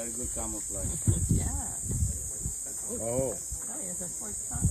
are good camouflage. Yeah. Oh. Oh, yeah, the fourth time.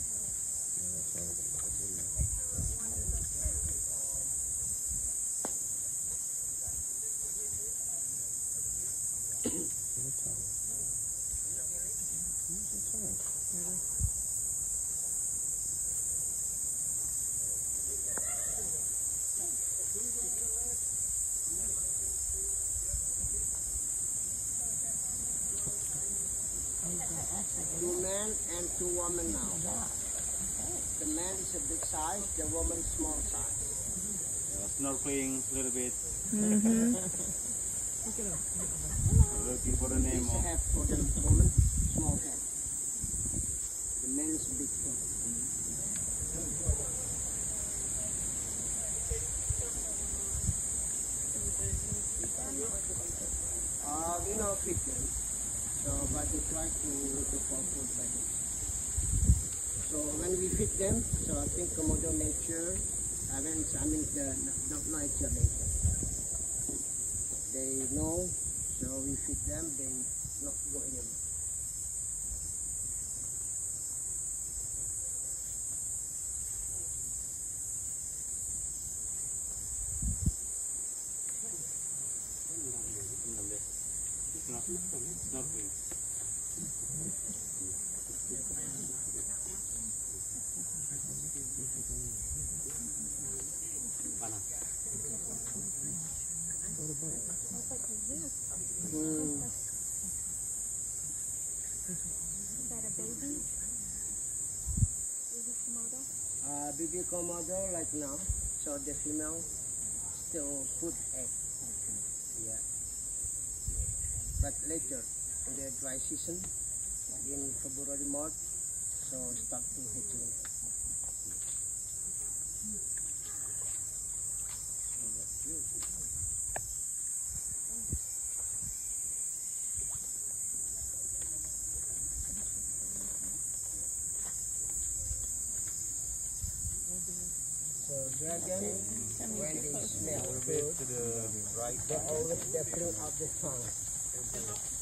Two men and two women now. The man is a big size, the woman small size. Snorkeling a little bit. Mm-hmm. Looking for the name This of. head for the woman, small head. The man is big one. We know fit them. So, but we try to look for food by them. So when we feed them, so I think Komodo nature, I mean the not nature nature. They know, so we feed them, they not go anymore. Snorkeling. Mm. Is that a baby? Baby Komodo? Baby Komodo right now, so the female still put egg. Yeah. But later, in the dry season, in February, March, so start to hatchling. So dragon, when they smell food, they always they flew out the tongue.